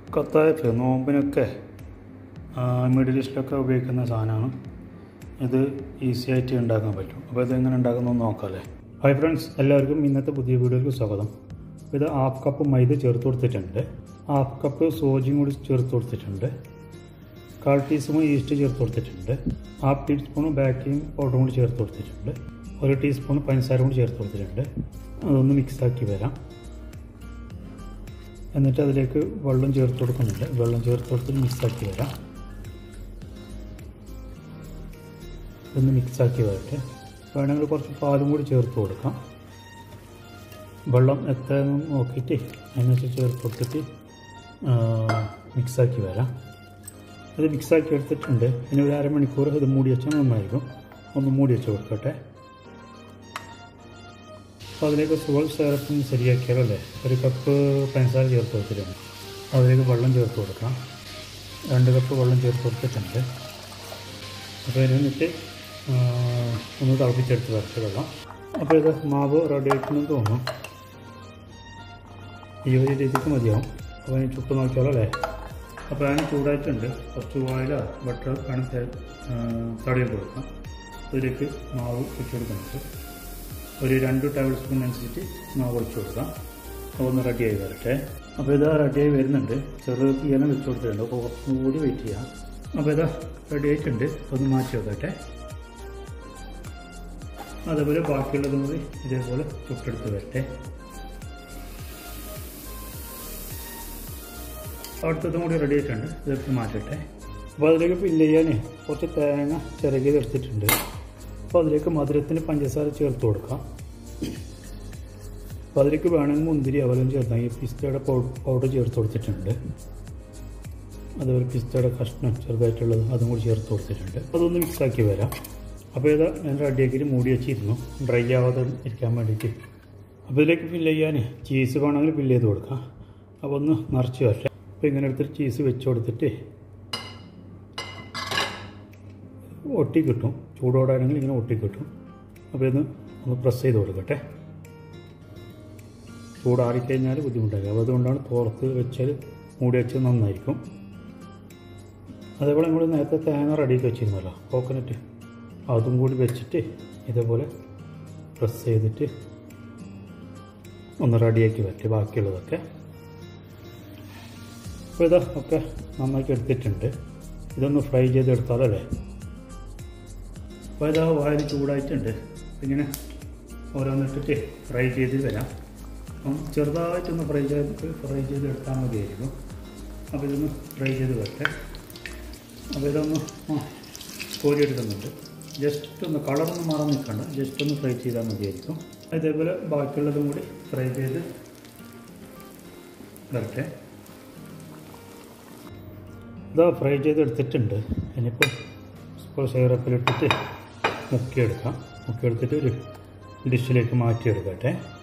കത്തായഫ് നോമ്പിനൊക്കെ മിഡിൽ ഈസ്റ്റിലൊക്കെ ഉപയോഗിക്കുന്ന സാധനമാണ്. ഇത് ഈസി ആയിട്ട് ഉണ്ടാക്കാൻ പറ്റും. അപ്പോൾ ഇതെങ്ങനെ ഉണ്ടാക്കുന്നതെന്ന് നോക്കാമല്ലേ. ഹായ് ഫ്രണ്ട്സ്, എല്ലാവർക്കും ഇന്നത്തെ പുതിയ വീഡിയോയിലേക്ക് സ്വാഗതം. ഇത് 1/2 കപ്പ് മൈദ ചേർത്ത് കൊടുത്തിട്ടുണ്ട്, 1/2 കപ്പ് സോജിയും കൂടി ചേർത്ത് കൊടുത്തിട്ടുണ്ട്, 1/4 ടീസ്പൂൺ ഈസ്റ്റ് ചേർത്ത് കൊടുത്തിട്ടുണ്ട്, 1/2 ടീസ്പൂൺ ബേക്കിംഗ് പൗഡറും കൂടി ചേർത്ത് കൊടുത്തിട്ടുണ്ട്, 1 ടീസ്പൂൺ പഞ്ചസാര കൂടി ചേർത്ത് കൊടുത്തിട്ടുണ്ട്. അതൊന്ന് മിക്സാക്കി വരാം. എന്നിട്ട് അതിലേക്ക് വെള്ളം ചേർത്ത് കൊടുക്കുന്നുണ്ട്. വെള്ളം ചേർത്ത് കൊടുത്തിട്ട് മിക്സാക്കി വരാം. ഒന്ന് മിക്സാക്കി വരട്ടെ. വേണമെങ്കിൽ കുറച്ച് പാലും കൂടി ചേർത്ത് കൊടുക്കാം. വെള്ളം എത്രയെന്ന് നോക്കിയിട്ട് അതിനനുസരിച്ച് ചേർത്ത് കൊടുത്തിട്ട് മിക്സാക്കി വരാം. ഇത് മിക്സാക്കി എടുത്തിട്ടുണ്ട്. ഇനി ഒരു അരമണിക്കൂർ ഇത് മൂടി വെച്ചാൽ നന്നായിരിക്കും. ഒന്ന് മൂടി വെച്ച് കൊടുക്കട്ടെ. അപ്പോൾ അതിലേക്ക് സുഗർ സിറപ്പ് ശരിയാക്കിയാലല്ലേ. 1 കപ്പ് പഞ്ചസാര ചേർത്ത് കൊടുത്തിട്ടുണ്ട്. അതിലേക്ക് വെള്ളം ചേർത്ത് കൊടുക്കാം. 2 കപ്പ് വെള്ളം ചേർത്ത് കൊടുത്തിട്ടുണ്ട്. അപ്പോൾ ഇതിനിട്ട് ഒന്ന് തിളപ്പിച്ചെടുത്ത് വരച്ച് വെള്ളം. അപ്പോൾ ഇത് മാവ് റെഡി ആയിട്ടുണ്ടെന്ന് തോന്നുന്നു. ഈ ഒരു രീതിക്ക് മതിയാവും. അപ്പോൾ അതിന് ചുട്ട് നോക്കിയാലല്ലേ. അപ്പോൾ അതിന് ചൂടായിട്ടുണ്ട്. കുറച്ച് ഓയിലോ ബട്ടർ വേണമെങ്കിൽ തടയിൽ കൊടുക്കാം. അതിലേക്ക് മാവ് ഒഴിച്ച് കൊടുക്കുന്നുണ്ട്. ഒരു 2 ടേബിൾ സ്പൂൺ അനുസരിച്ച് മാവ് ഒഴിച്ച് കൊടുക്കാം. ഒന്ന് റെഡിയായി വരട്ടെ. അപ്പോൾ ഇത് റെഡിയായി വരുന്നുണ്ട്. ചെറു തീയെല്ലാം വെച്ച് കൊടുത്തിട്ടുണ്ട്. അപ്പോൾ കുറച്ചും കൂടി വെയിറ്റ് ചെയ്യാം. അപ്പോൾ ഇത് റെഡി ആയിട്ടുണ്ട്. ഒന്ന് മാറ്റി വെക്കട്ടെ. അതേപോലെ ബാക്കിയുള്ളതും കൂടി ഇതേപോലെ ചുട്ടെടുത്ത് വരട്ടെ. അടുത്തതും കൂടി റെഡി ആയിട്ടുണ്ട്. ഇതൊക്കെ മാറ്റട്ടെ. അപ്പോൾ അതിലേക്ക് ഫില്ല് ചെയ്യാൻ കുറച്ച് തേങ്ങ ചിരകിയത് എടുത്തിട്ടുണ്ട്. അപ്പോൾ അതിലേക്ക് മധുരത്തിന് പഞ്ചസാര ചേർത്ത് കൊടുക്കാം. അപ്പോൾ അതിലേക്ക് വേണമെങ്കിൽ മുന്തിരി അവലും ചേർത്താൽ ഈ പിസ്തയുടെ പൗഡർ ചേർത്ത് കൊടുത്തിട്ടുണ്ട്. അതുപോലെ പിസ്തയുടെ കഷ്ണം ചെറുതായിട്ടുള്ളത് അതും കൂടി ചേർത്ത് കൊടുത്തിട്ടുണ്ട്. അതൊന്ന് മിക്സാക്കി വരാം. അപ്പോൾ ഇത് ഞാൻ റെഡിയാക്കിയിട്ട് മൂടി വെച്ചിരുന്നു, ഡ്രൈ ആവാതെ ഇരിക്കാൻ വേണ്ടിയിട്ട്. അപ്പോൾ ഇതിലേക്ക് ഫില്ല് ചെയ്യാൻ ചീസ് വേണമെങ്കിൽ ഫില്ല് ചെയ്ത് കൊടുക്കാം. അപ്പോൾ ഒന്ന് നിറച്ച് വരട്ടെ. അപ്പോൾ ഇങ്ങനെ എടുത്തിട്ട് ചീസ് വെച്ച് കൊടുത്തിട്ട് ഒട്ടി കിട്ടും. ചൂടോടാണെങ്കിൽ ഇങ്ങനെ ഒട്ടി കിട്ടും. അപ്പോൾ ഇത് ഒന്ന് പ്രസ് ചെയ്ത് കൊടുക്കട്ടെ. ചൂടാറിക്കഴിഞ്ഞാൽ ബുദ്ധിമുട്ടായിരിക്കും. അപ്പോൾ അതുകൊണ്ടാണ് തോർത്ത് വെച്ചാൽ മൂടി വെച്ചാൽ നന്നായിരിക്കും. അതേപോലെ നമ്മൾ നേരത്തെ തേങ്ങ റെഡിയാക്കി വെച്ചിരുന്നല്ലോ, കോക്കനട്ട്, അതും കൂടി വെച്ചിട്ട് ഇതേപോലെ പ്രസ് ചെയ്തിട്ട് ഒന്ന് റെഡിയാക്കി വരട്ടെ ബാക്കിയുള്ളതൊക്കെ. അപ്പോൾ ഇതൊക്കെ നന്നാക്കി എടുത്തിട്ടുണ്ട്. ഇതൊന്ന് ഫ്രൈ ചെയ്തെടുത്താലല്ലേ. അപ്പോൾ ഇതാ ഓയിൽ ചൂടായിട്ടുണ്ട്. ഇങ്ങനെ ഓരോന്നിട്ടിട്ട് ഫ്രൈ ചെയ്ത് വരാം. അപ്പം ചെറുതായിട്ടൊന്ന് ഫ്രൈ ചെയ്തെടുത്താൽ മതിയായിരിക്കും. അപ്പോൾ ഇതൊന്ന് ഫ്രൈ ചെയ്ത് വരട്ടെ. അപ്പോൾ ഇതൊന്ന് കോരിയെടുക്കുന്നുണ്ട്. ജസ്റ്റ് ഒന്ന് കളറൊന്നും മാറാൻ നിൽക്കണ്ട, ജസ്റ്റ് ഒന്ന് ഫ്രൈ ചെയ്താൽ മതിയായിരിക്കും. അതേപോലെ ബാക്കിയുള്ളതും കൂടി ഫ്രൈ ചെയ്ത് വരട്ടെ. ഇതാ ഫ്രൈ ചെയ്തെടുത്തിട്ടുണ്ട്. ഇനിയിപ്പോൾ സിറപ്പിലിട്ടിട്ട് മുക്കിയെടുക്കാം. മുക്കിയെടുത്തിട്ട് ഒരു ഡിഷിലേക്ക് മാറ്റിയെടുക്കട്ടെ.